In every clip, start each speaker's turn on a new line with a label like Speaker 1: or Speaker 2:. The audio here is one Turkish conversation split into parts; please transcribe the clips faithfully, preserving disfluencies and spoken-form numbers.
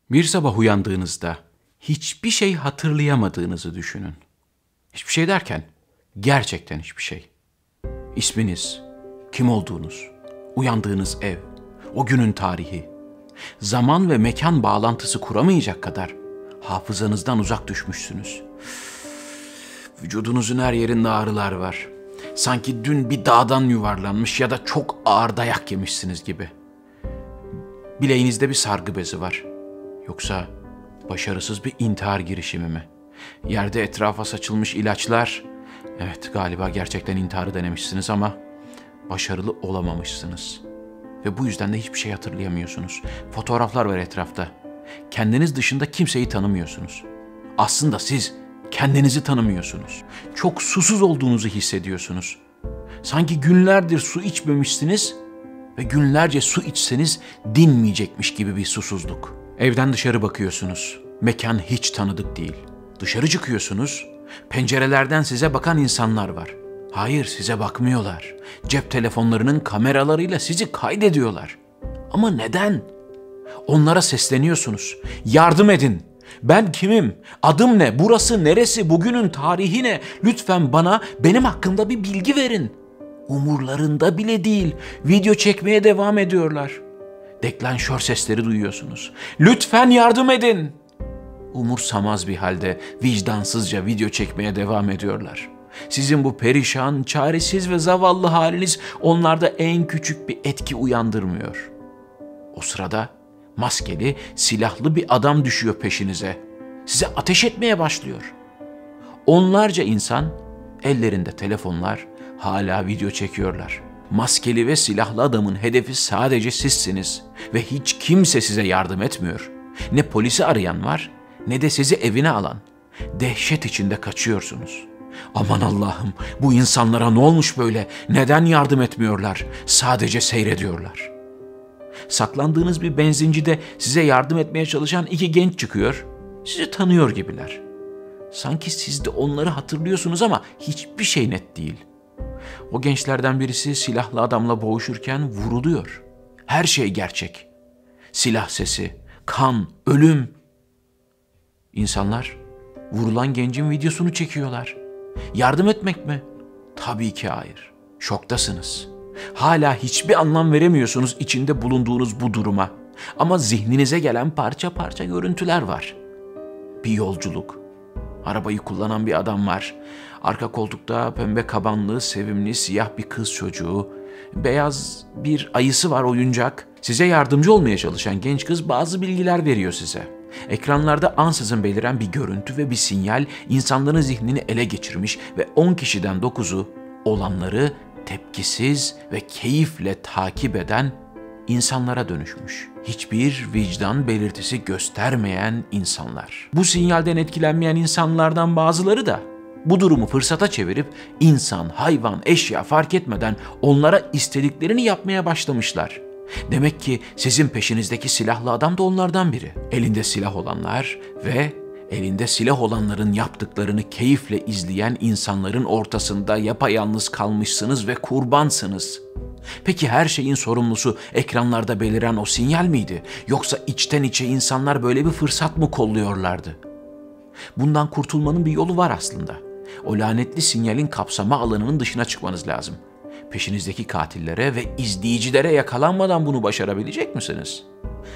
Speaker 1: Bir sabah uyandığınızda hiçbir şey hatırlayamadığınızı düşünün. Hiçbir şey derken gerçekten hiçbir şey. İsminiz, kim olduğunuz, uyandığınız ev, o günün tarihi, zaman ve mekan bağlantısı kuramayacak kadar hafızanızdan uzak düşmüşsünüz. Vücudunuzun her yerinde ağrılar var. Sanki dün bir dağdan yuvarlanmış ya da çok ağır dayak yemişsiniz gibi. Bileğinizde bir sargı bezi var. Yoksa başarısız bir intihar girişimi mi? Yerde etrafa saçılmış ilaçlar. Evet, galiba gerçekten intiharı denemişsiniz ama başarılı olamamışsınız. Ve bu yüzden de hiçbir şey hatırlayamıyorsunuz. Fotoğraflar var etrafta. Kendiniz dışında kimseyi tanımıyorsunuz. Aslında siz kendinizi tanımıyorsunuz. Çok susuz olduğunuzu hissediyorsunuz. Sanki günlerdir su içmemişsiniz ve günlerce su içseniz dinmeyecekmiş gibi bir susuzluk. Evden dışarı bakıyorsunuz. Mekan hiç tanıdık değil. Dışarı çıkıyorsunuz. Pencerelerden size bakan insanlar var. Hayır, size bakmıyorlar. Cep telefonlarının kameralarıyla sizi kaydediyorlar. Ama neden? Onlara sesleniyorsunuz. Yardım edin. Ben kimim? Adım ne? Burası neresi? Bugünün tarihi ne? Lütfen bana benim hakkımda bir bilgi verin. Umurlarında bile değil. Video çekmeye devam ediyorlar. Deklanşör sesleri duyuyorsunuz. Lütfen yardım edin. Umursamaz bir halde vicdansızca video çekmeye devam ediyorlar. Sizin bu perişan, çaresiz ve zavallı haliniz onlarda en küçük bir etki uyandırmıyor. O sırada maskeli, silahlı bir adam düşüyor peşinize. Size ateş etmeye başlıyor. Onlarca insan, ellerinde telefonlar, hala video çekiyorlar. Maskeli ve silahlı adamın hedefi sadece sizsiniz ve hiç kimse size yardım etmiyor. Ne polisi arayan var, ne de sizi evine alan. Dehşet içinde kaçıyorsunuz. Aman Allah'ım, bu insanlara ne olmuş böyle? Neden yardım etmiyorlar? Sadece seyrediyorlar. Saklandığınız bir benzincide size yardım etmeye çalışan iki genç çıkıyor. Sizi tanıyor gibiler. Sanki siz de onları hatırlıyorsunuz ama hiçbir şey net değil. O gençlerden birisi silahlı adamla boğuşurken vuruluyor. Her şey gerçek. Silah sesi, kan, ölüm. İnsanlar vurulan gencin videosunu çekiyorlar. Yardım etmek mi? Tabii ki hayır. Şoktasınız. Hala hiçbir anlam veremiyorsunuz içinde bulunduğunuz bu duruma. Ama zihninize gelen parça parça görüntüler var. Bir yolculuk. Arabayı kullanan bir adam var. Arka koltukta pembe kabanlı, sevimli, siyah bir kız çocuğu. Beyaz bir ayısı var, oyuncak. Size yardımcı olmaya çalışan genç kız bazı bilgiler veriyor size. Ekranlarda ansızın beliren bir görüntü ve bir sinyal insanların zihnini ele geçirmiş ve on kişiden dokuzu olanları tepkisiz ve keyifle takip eden insanlara dönüşmüş. Hiçbir vicdan belirtisi göstermeyen insanlar. Bu sinyalden etkilenmeyen insanlardan bazıları da bu durumu fırsata çevirip insan, hayvan, eşya fark etmeden onlara istediklerini yapmaya başlamışlar. Demek ki sizin peşinizdeki silahlı adam da onlardan biri. Elinde silah olanlar ve elinde silah olanların yaptıklarını keyifle izleyen insanların ortasında yapayalnız kalmışsınız ve kurbansınız. Peki her şeyin sorumlusu ekranlarda beliren o sinyal miydi? Yoksa içten içe insanlar böyle bir fırsat mı kolluyorlardı? Bundan kurtulmanın bir yolu var aslında. O lanetli sinyalin kapsama alanının dışına çıkmanız lazım. Peşinizdeki katillere ve izleyicilere yakalanmadan bunu başarabilecek misiniz?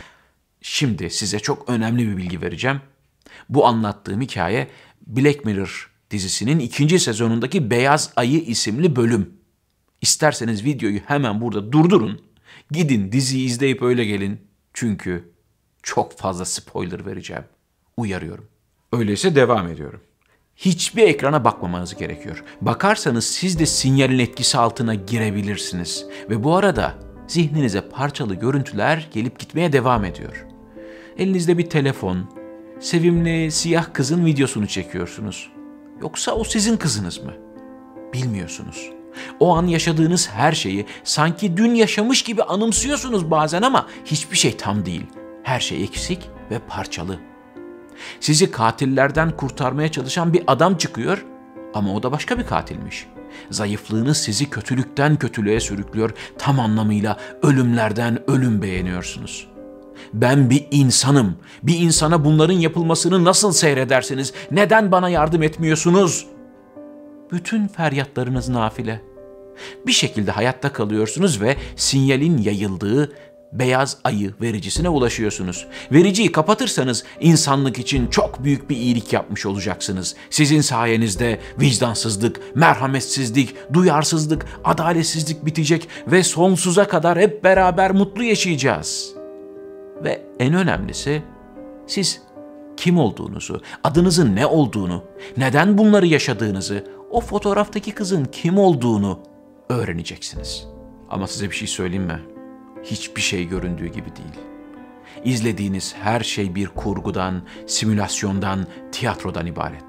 Speaker 1: Şimdi size çok önemli bir bilgi vereceğim. Bu anlattığım hikaye Black Mirror dizisinin ikinci sezonundaki Beyaz Ayı isimli bölüm. İsterseniz videoyu hemen burada durdurun. Gidin diziyi izleyip öyle gelin. Çünkü çok fazla spoiler vereceğim. Uyarıyorum. Öyleyse devam ediyorum. Hiçbir ekrana bakmamanız gerekiyor. Bakarsanız siz de sinyalin etkisi altına girebilirsiniz. Ve bu arada zihninize parçalı görüntüler gelip gitmeye devam ediyor. Elinizde bir telefon, sevimli siyah kızın videosunu çekiyorsunuz. Yoksa o sizin kızınız mı? Bilmiyorsunuz. O an yaşadığınız her şeyi sanki dün yaşamış gibi anımsıyorsunuz bazen ama hiçbir şey tam değil. Her şey eksik ve parçalı. Sizi katillerden kurtarmaya çalışan bir adam çıkıyor ama o da başka bir katilmiş. Zayıflığınız sizi kötülükten kötülüğe sürüklüyor. Tam anlamıyla ölümlerden ölüm beğeniyorsunuz. Ben bir insanım. Bir insana bunların yapılmasını nasıl seyredersiniz? Neden bana yardım etmiyorsunuz? Bütün feryatlarınız nafile. Bir şekilde hayatta kalıyorsunuz ve sinyalin yayıldığı beyaz ayı vericisine ulaşıyorsunuz. Vericiyi kapatırsanız insanlık için çok büyük bir iyilik yapmış olacaksınız. Sizin sayenizde vicdansızlık, merhametsizlik, duyarsızlık, adaletsizlik bitecek ve sonsuza kadar hep beraber mutlu yaşayacağız. Ve en önemlisi, siz kim olduğunuzu, adınızın ne olduğunu, neden bunları yaşadığınızı, o fotoğraftaki kızın kim olduğunu öğreneceksiniz. Ama size bir şey söyleyeyim mi? Hiçbir şey göründüğü gibi değil. İzlediğiniz her şey bir kurgudan, simülasyondan, tiyatrodan ibaret.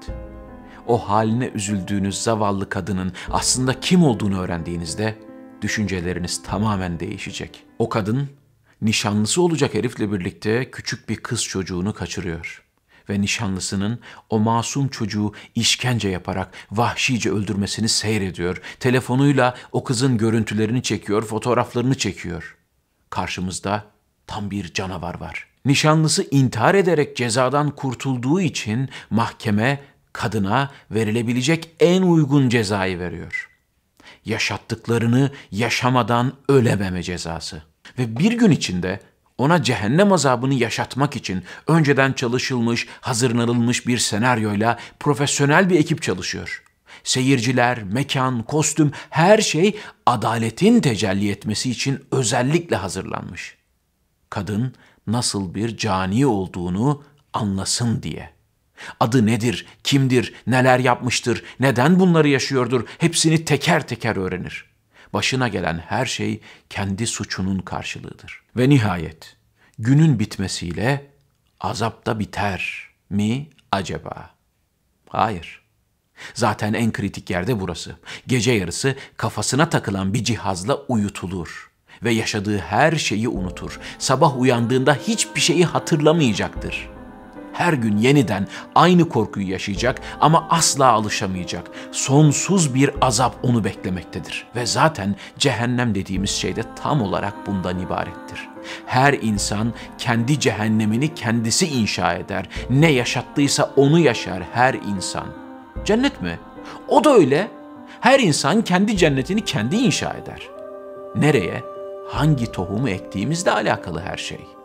Speaker 1: O haline üzüldüğünüz zavallı kadının aslında kim olduğunu öğrendiğinizde düşünceleriniz tamamen değişecek. O kadın nişanlısı olacak herifle birlikte küçük bir kız çocuğunu kaçırıyor. Ve nişanlısının o masum çocuğu işkence yaparak vahşice öldürmesini seyrediyor. Telefonuyla o kızın görüntülerini çekiyor, fotoğraflarını çekiyor. Karşımızda tam bir canavar var. Nişanlısı intihar ederek cezadan kurtulduğu için mahkeme kadına verilebilecek en uygun cezayı veriyor. Yaşattıklarını yaşamadan ölememe cezası. Ve bir gün içinde ona cehennem azabını yaşatmak için önceden çalışılmış, hazırlanılmış bir senaryoyla profesyonel bir ekip çalışıyor. Seyirciler, mekan, kostüm, her şey adaletin tecelli etmesi için özellikle hazırlanmış. Kadın nasıl bir cani olduğunu anlasın diye. Adı nedir, kimdir, neler yapmıştır, neden bunları yaşıyordur hepsini teker teker öğrenir. Başına gelen her şey kendi suçunun karşılığıdır. Ve nihayet günün bitmesiyle azap da biter mi acaba? Hayır. Zaten en kritik yerde burası. Gece yarısı kafasına takılan bir cihazla uyutulur ve yaşadığı her şeyi unutur. Sabah uyandığında hiçbir şeyi hatırlamayacaktır. Her gün yeniden aynı korkuyu yaşayacak ama asla alışamayacak. Sonsuz bir azap onu beklemektedir. Ve zaten cehennem dediğimiz şey de tam olarak bundan ibarettir. Her insan kendi cehennemini kendisi inşa eder. Ne yaşattıysa onu yaşar her insan. Cennet mi? O da öyle. Her insan kendi cennetini kendi inşa eder. Nereye, hangi tohumu ektiğimizle alakalı her şey.